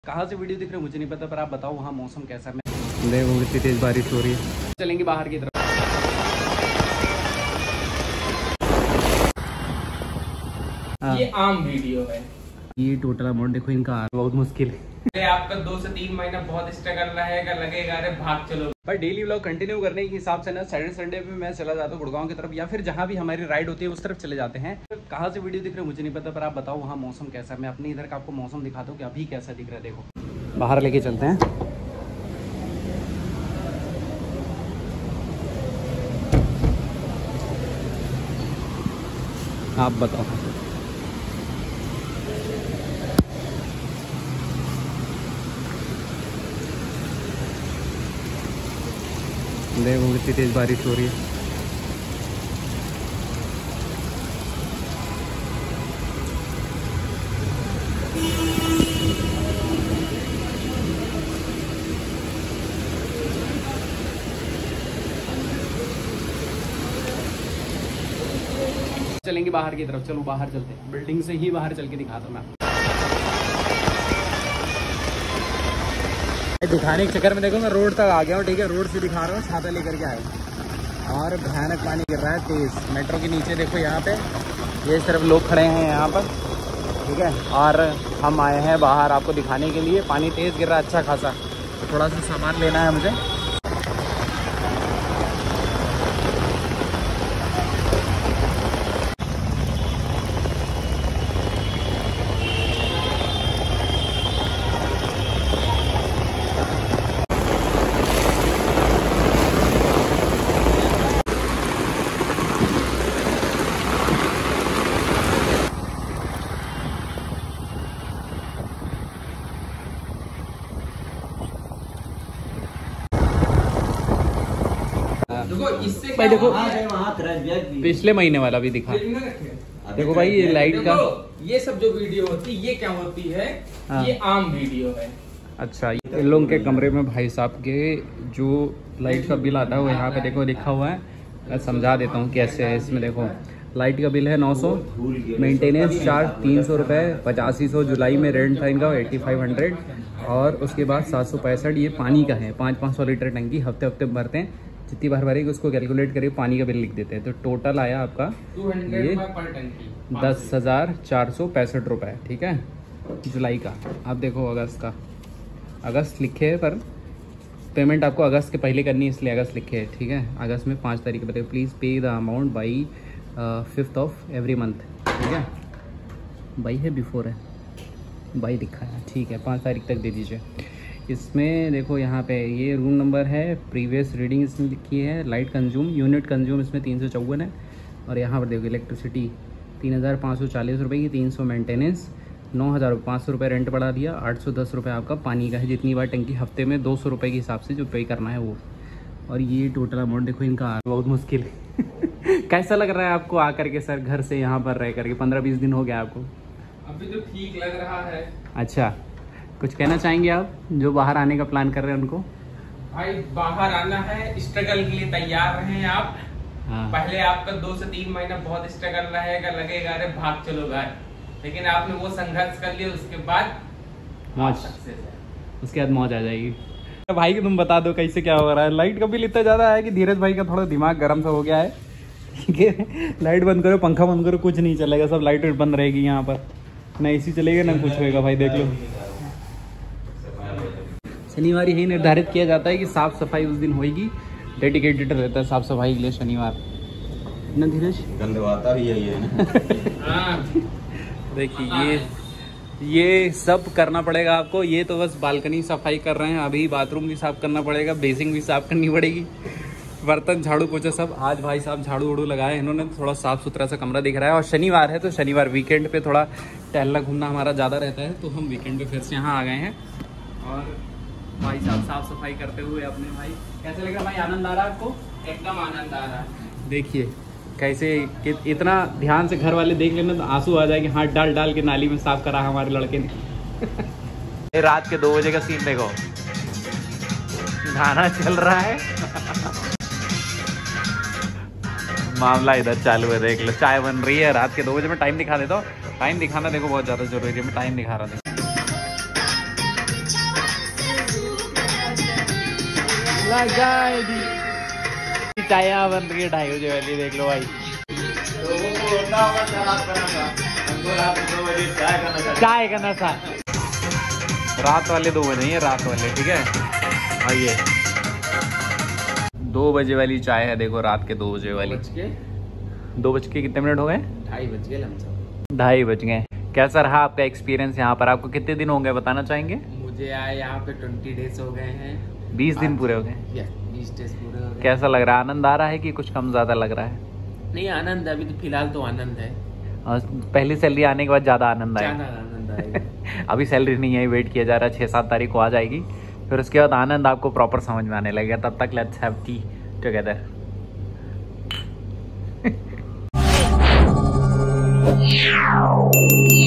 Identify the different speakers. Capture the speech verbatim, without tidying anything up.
Speaker 1: कहाँ से वीडियो दिख रहे हैं मुझे नहीं पता, पर आप बताओ वहाँ मौसम कैसा है। देखो कितनी तेज बारिश हो रही है। चलेंगे बाहर की तरफ।
Speaker 2: ये आम वीडियो है।
Speaker 1: ये टोटल अमाउंट देखो इनका बहुत मुश्किल है।
Speaker 2: आपका दो से तीन महीना बहुत स्ट्रगल रहेगा, लगेगा अरे भाग चलो।
Speaker 1: पर डेली व्लॉग कंटिन्यू करने के हिसाब से ना सैटरडे संडे पे मैं चला जाता हूँ गुड़गांव की तरफ, या फिर जहाँ भी हमारी राइड होती है उस तरफ चले जाते हैं। तो कहाँ से वीडियो दिख रहे हैं मुझे नहीं पता, पर आप बताओ वहाँ मौसम कैसा है। मैं अपने इधर का आपको मौसम दिखाता हूँ कि अभी कैसा दिख रहा है। देखो बाहर लेके चलते हैं। आप बताओ। देखो कितनी तेज बारिश हो रही है। चलेंगे बाहर की तरफ। चलो बाहर चलते हैं, बिल्डिंग से ही बाहर चल के दिखाता हूँ मैं आपको। दिखाने के चक्कर में देखो मैं रोड तक आ गया हूँ, ठीक है। रोड से दिखा रहा हूँ, छाता लेकर के आया और भयानक पानी गिर रहा है तेज। मेट्रो के नीचे देखो यहाँ पे ये सिर्फ लोग खड़े हैं यहाँ पर, ठीक है। और हम आए हैं बाहर आपको दिखाने के लिए। पानी तेज गिर रहा है अच्छा खासा, तो थोड़ा सा सामान लेना है मुझे।
Speaker 2: देखो इससे
Speaker 1: भाई देखो
Speaker 3: देखो
Speaker 1: पिछले महीने वाला भी दिखा। देखो भाई ये लाइट का,
Speaker 2: ये सब जो वीडियो होती है ये क्या होती है,
Speaker 1: हाँ।
Speaker 2: ये आम वीडियो है।
Speaker 1: अच्छा, इन लोगों के कमरे में भाई साहब के जो लाइट का बिल आता है वो यहाँ पे देखो लिखा हुआ है। मैं समझा देता हूँ कैसे है। इसमें देखो लाइट का बिल है नौ सौ, मेंटेनेंस चार्ज तीन सौ रुपये, पचासी सौ जुलाई में रेंट था इनका एट्टी फाइव हंड्रेड, और उसके बाद सात सौ पैंसठ ये पानी का है। पाँच पाँच सौ लीटर टंकी हफ्ते हफ्ते भरते हैं, जितनी बार भरेगी उसको कैलकुलेट करके पानी का बिल लिख देते हैं। तो टोटल आया आपका ये दस हज़ार चार सौ पैंसठ रुपये, ठीक है, जुलाई का। आप देखो अगस्त का, अगस्त लिखे है पर पेमेंट आपको अगस्त के पहले करनी है इसलिए अगस्त लिखे है, ठीक है। अगस्त में पाँच तारीख बताइए, please pay the amount by fifth of every month, ठीक है। बाई है बिफोर है, बाई लिखा है, ठीक है। पाँच तारीख तक दे दीजिए। इसमें देखो यहाँ पे ये रूम नंबर है, प्रीवियस रीडिंग इसमें लिखी है, लाइट कंज्यूम यूनिट कंज्यूम इसमें तीन सौ चौवन है, और यहाँ पर देखो इलेक्ट्रिसिटी तीन हज़ार पाँच सौ चालीस रुपये की, तीन सौ मेंटेनेंस, नौ हज़ार पाँच सौ रुपये रेंट बढ़ा दिया, आठ सौ दस रुपये आपका पानी का है। जितनी बार टंकी हफ्ते में दो सौ रुपये के हिसाब से जो पे करना है वो। और ये टोटल अमाउंट देखो इनका बहुत मुश्किल है। कैसा लग रहा है आपको आकर के सर घर से यहाँ पर रह करके? पंद्रह बीस दिन हो गया आपको?
Speaker 2: अभी तो ठीक लग रहा है।
Speaker 1: अच्छा, कुछ कहना चाहेंगे आप जो बाहर आने का प्लान कर रहे हैं उनको?
Speaker 2: भाई बाहर आना है, स्ट्रगल के लिए तैयार रहें आप।
Speaker 1: हाँ।
Speaker 2: पहले आपका दो से तीन महीना बहुत स्ट्रगल रहेगा, लगेगा अरे भाग चलो घर, लेकिन आपने वो संघर्ष कर लिया, उसके बाद
Speaker 1: मौज, उसके बाद मौज आ जाएगी। भाई कि तुम बता दो कैसे क्या हो रहा है। लाइट का बिल इतना ज़्यादा है कि धीरज भाई का थोड़ा दिमाग गर्म सा हो गया है, ठीक है। लाइट बंद करो, पंखा बंद करो, कुछ नहीं चलेगा, सब लाइट बंद रहेगी यहाँ पर, ना एसी चलेगा ना कुछ होएगा। भाई देख लो, शनिवार यही निर्धारित किया जाता है कि साफ सफाई उस दिन होगी, डेडिकेटेड रहता है साफ सफाई के लिए शनिवार, ना धीरज?
Speaker 3: गंदवाता भी यही है ना।
Speaker 1: देखिए ये ये सब करना पड़ेगा आपको। ये तो बस बालकनी सफाई कर रहे हैं, अभी बाथरूम भी साफ करना पड़ेगा, बेसिंग भी साफ करनी पड़ेगी, बर्तन झाड़ू पोछा सब। आज भाई साहब झाड़ू उड़ू लगाए इन्होंने, थोड़ा साफ सुथरा सा कमरा दिख रहा है। और शनिवार है तो शनिवार वीकेंड पे थोड़ा टहलना घूमना हमारा ज़्यादा रहता है, तो हम वीकेंड पे फिर से यहाँ आ गए हैं। और भाई साहब साफ सफाई करते हुए अपने, भाई कैसे लग रहा भाई? आनंद आ रहा है आपको?
Speaker 2: एकदम आनंद आ रहा है।
Speaker 1: देखिए कैसे कि इतना ध्यान से घर वाले देख लेना तो आंसू आ जाएंगे। हाथ डाल डाल के नाली में साफ करा हमारे लड़के ने। रात के दो बजे का सीन देखो, गाना चल रहा है, मामला इधर चालू है, देख लो। चाय बन रही है रात के दो बजे में। टाइम दिखा देता हूँ, टाइम दिखाना देखो बहुत ज़्यादा जरूरी है, मैं टाइम दिखा रहा था। लगाए दी चाय यहाँ बन रही है ढाई बजे वाली, देख लो भाई। चाय का नशा रात वाले दो बजे, रात वाले, ठीक है। आइए दो बजे वाली चाय है, देखो रात के दो बजे वाली। दो बज के कितने मिनट हो गए?
Speaker 2: ढाई बज गए।
Speaker 1: ढाई बज गए। कैसा रहा आपका एक्सपीरियंस यहाँ पर? आपको कितने दिन हो गए बताना चाहेंगे?
Speaker 2: मुझे आए यहाँ पे ट्वेंटी डेज हो गए हैं।
Speaker 1: बीस दिन पूरे हो गए?
Speaker 2: बीस डेज पूरे हो गए।
Speaker 1: कैसा लग रहा है? आनंद आ रहा है कि कुछ कम ज्यादा लग रहा है?
Speaker 2: नहीं आनंद, अभी तो फिलहाल तो आनंद है।
Speaker 1: और पहली सैलरी आने के बाद ज्यादा आनंद आएगा?
Speaker 2: ज्यादा आनंद आएगा।
Speaker 1: अभी सैलरी नहीं है, वेट किया जा रहा है, छः सात तारीख को आ जाएगी, फिर उसके बाद आनंद आपको प्रॉपर समझ में आने लगेगा। तब तक let's have tea together.
Speaker 4: Yeah.